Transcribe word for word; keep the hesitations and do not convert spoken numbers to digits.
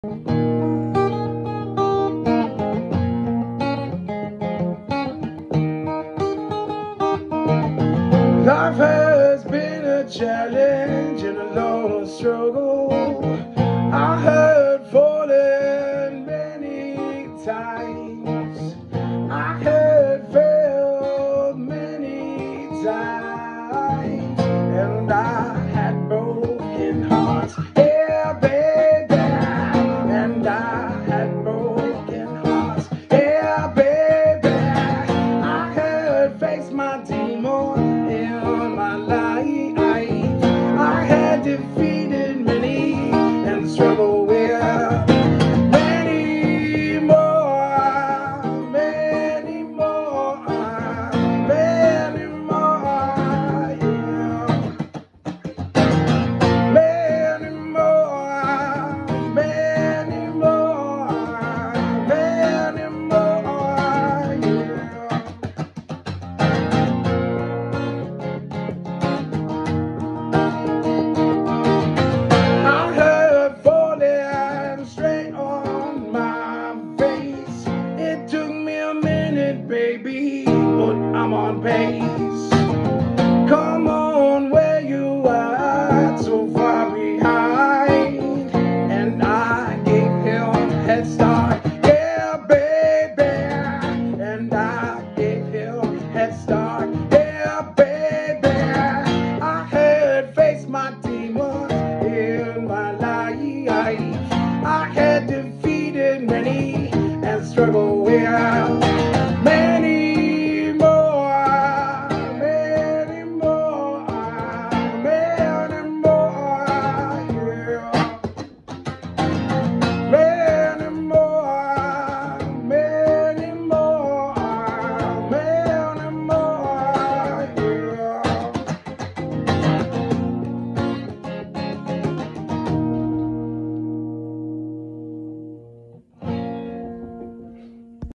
Life has been a challenge and a long struggle. I have fallen many times. I have failed many times, and I had broken hearts. Yeah, baby, and I had broken hearts. Yeah, baby, I had faced my demons. I had defeated many and struggled with many more, many more, many more, yeah. Many more, many more, many more, yeah. It took me a minute, baby, but I'm on pace.